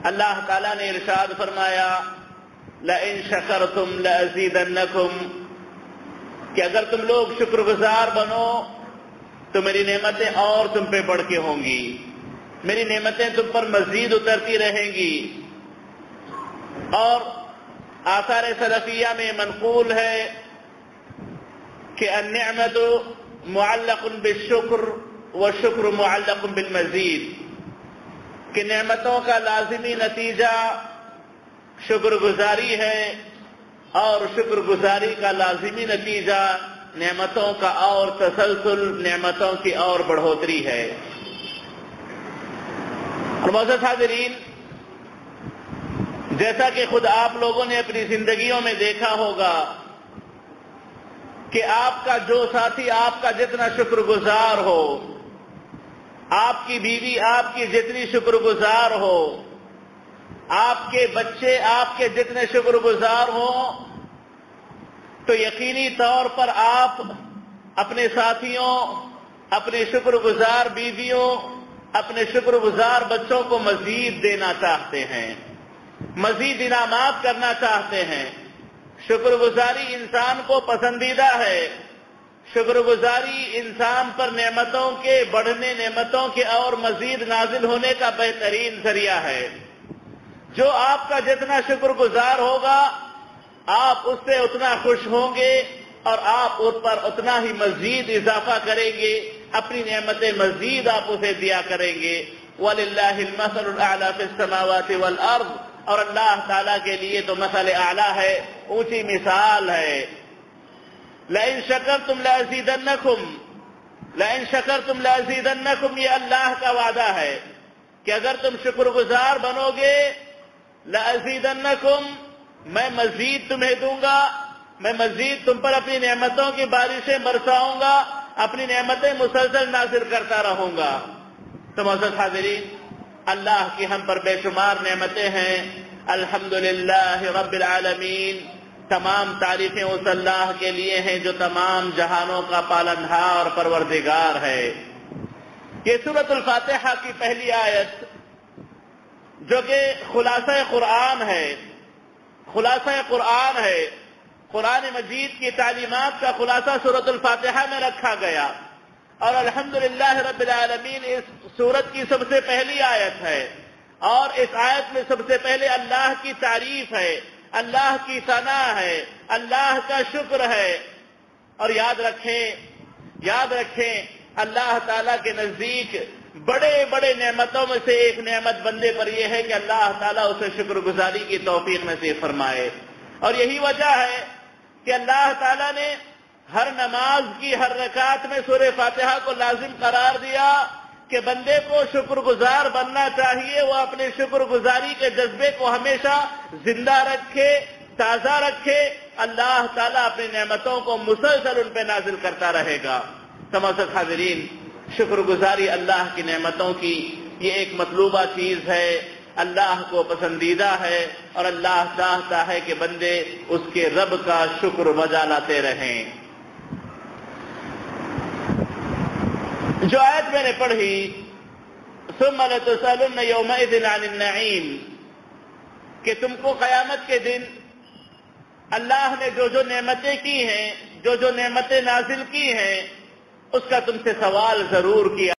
اللہ تعالیٰ نے ارشاد فرمایا لئن شکرتم لأزیدنکم، کہ اگر تم لوگ شکر گزار بنو تو میری نعمتیں اور تم پہ بڑھ کے ہوں گی، میری نعمتیں تم پر مزید اترتی رہیں گی۔ اور آثار سلفیہ میں منقول ہے کہ النعمت معلق بالشکر والشکر معلق بالمزید، کہ نعمتوں کا لازمی نتیجہ شکر گزاری ہے اور شکر گزاری کا لازمی نتیجہ نعمتوں کا اور تسلسل، نعمتوں کی اور بڑھوتری ہے۔ اور معزز حاضرین، جیسا کہ خود آپ لوگوں نے اپنی زندگیوں میں دیکھا ہوگا کہ آپ کا جو ساتھی آپ کا جتنا شکر گزار ہو، آپ کی بیوی آپ کی جتنی شکر گزار ہو، آپ کے بچے آپ کے جتنے شکر گزار ہوں، تو یقینی طور پر آپ اپنے ساتھیوں، اپنے شکر گزار بیویوں، اپنے شکر گزار بچوں کو مزید دینا چاہتے ہیں، مزید انعامات کرنا چاہتے ہیں۔ شکر گزاری انسان کو پسندیدہ ہے، شکر گزاری انسان پر نعمتوں کے بڑھنے، نعمتوں کے اور مزید نازل ہونے کا بہترین ذریعہ ہے۔ جو آپ کا جتنا شکر گزار ہوگا آپ اس سے اتنا خوش ہوں گے اور آپ اس پر اتنا ہی مزید اضافہ کریں گے، اپنی نعمتیں مزید آپ اسے دیا کریں گے۔ وَلِلَّهِ الْمَثَلُ الْأَعْلَى فِي السَّمَاوَاتِ وَالْأَرْضِ، اور اللہ تعالیٰ کے لیے تو مثل اعلیٰ ہے، اونچی مثال ہے۔ لَئِن شَكَرْتُمْ لَأَزِيدَنَّكُمْ، لَئِن شَكَرْتُمْ لَأَزِيدَنَّكُمْ، یہ اللہ کا وعدہ ہے کہ اگر تم شکر گزار بنو گے لَأَزِيدَنَّكُمْ، میں مزید تمہیں دوں گا، میں مزید تم پر اپنی نعمتوں کی بارشیں برساؤں گا، اپنی نعمتیں مسلسل نازل کرتا رہوں گا۔ تو معزز حاضرین، اللہ کی ہم پر بے شمار نعمتیں ہیں، الحمدللہ رب العالمین، تمام تعریفیں اس اللہ کے لیے ہیں جو تمام جہانوں کا پالنہار اور پروردگار ہے۔ یہ سورۃ الفاتحہ کی پہلی آیت جو کہ خلاصہ قرآن ہے، خلاصہ قرآن ہے، قرآن مجید کی تعلیمات کا خلاصہ سورۃ الفاتحہ میں رکھا گیا، اور الحمدللہ رب العالمین اس سورت کی سب سے پہلی آیت ہے، اور اس آیت میں سب سے پہلے اللہ کی تعریف ہے، اللہ کی ثنا ہے، اللہ کا شکر ہے۔ اور یاد رکھیں اللہ تعالیٰ کے نزدیک بڑے بڑے نعمتوں میں سے ایک نعمت بندے پر یہ ہے کہ اللہ تعالیٰ اسے شکر گزاری کی توفیق نصیب فرمائے۔ اور یہی وجہ ہے کہ اللہ تعالیٰ نے ہر نماز کی ہر رکعت میں سورہ فاتحہ کو لازم قرار دیا کہ بندے کو شکر گزار بننا چاہیے، وہ اپنے شکر گزاری کے جذبے کو ہمیشہ زندہ رکھے، تازہ رکھے، اللہ تعالیٰ اپنی نعمتوں کو مسلسل ان پہ نازل کرتا رہے گا۔ معزز حاضرین، شکر گزاری اللہ کی نعمتوں کی یہ ایک مطلوبہ چیز ہے، اللہ کو پسندیدہ ہے، اور اللہ چاہتا ہے کہ بندے اس کے رب کا شکر بجا لاتے رہیں۔ جو آیت میں نے پڑھی ثم لتسألن یومئذ عن النعیم، کہ تم کو قیامت کے دن اللہ نے جو جو نعمتیں کی ہیں، جو جو نعمتیں نازل کی ہیں، اس کا تم سے سوال ضرور کیا